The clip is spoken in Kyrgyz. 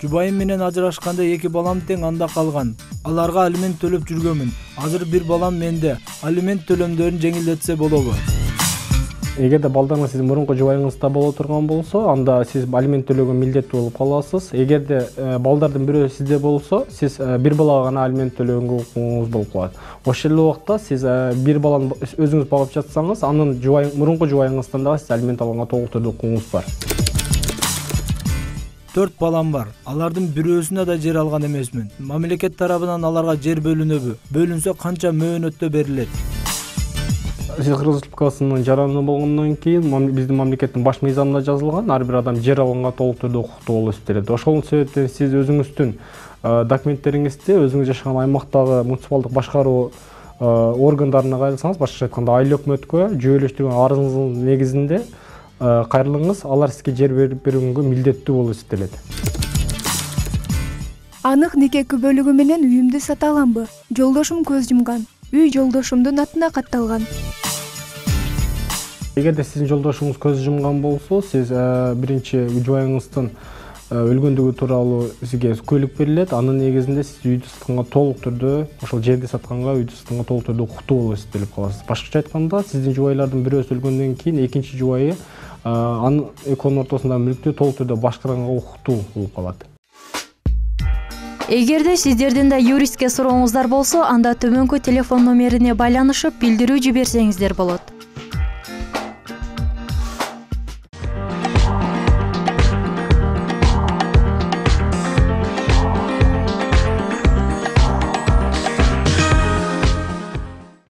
Жубайым менен ажырашканда 2 балам тең анда калган. Аларга алимент төлөп жүргөнмүн. Азыр 1 балам менде. Алимент төлөмдөрүн жеңилдетсе болобу? Эгерде балдарыңыз сиздин мурунку жубайыңызда боло турган болсо, анда сиз алимент төлөөгө милдеттүү болуп каласыз. Эгерде балдардын бирөө сизде болсо, сиз 1 балага гана алимент төлөөгө укугуңуз болуп калат. Ошол эле убакта сиз 1 баланы өзүңүз багып жатсаңыз, анын мурунку жубайыңыздан дагы сиз алимент алганга толук түрдө укугуңуз бар. 4 балам бар. Алардын бирөөсүнө да жер алган эмесмин. Мамлекет тарабынан аларга жер бөлүнөбү? Бөлүнсө канча мөөнөттө берилет? Жер Республикасынын жараны болгондон кийин биздин мамлекеттин баш мыйзамында жазылган, ар бир адам жер алганга толук түрдө укуктуу болуп эсептелет. Ошол себептен сиз өзүңүздүн документтериңизди өзүңүз жашаган аймактагы муниципалдык башкаруу органдарына кайрылсаңыз, башкача айтканда айыл өкмөткө жүйөлөштүргөн арызыңыздын негизинде кайрылыңыз, алар сизге жер берип берүүгө милдеттүү болуп эсептелет. Анык нике күбөлүгү менен үйүмдү сата аламбы? Жолдошум көз жумган. Үй жолдошумдун атына катталган. Эгерде сиздин жолдошуңуз көз жумган болсо, сиз биринчи жубайыңыздын өлгөндүгү тууралуу сизге күбөлүк берилет. Анын негизинде сиз үйдү сатканга толук түрдө, ошол жерди сатканга, үйдү сатканга толук түрдө укуктуу болуп эсептелип каласыз. Башкача айтканда, сиздин жубайлардын бирөөсү өлгөндөн кийин экинчи жубайы анын экөөнүн ортосундагы мүлктү толук түрдө башкарганга укуктуу болуп калат. Эгерде сиздердин да юристке сурооңуздар болсо, анда төмөнкү телефон номерине байланышып билдирүү жиберсеңиздер болот.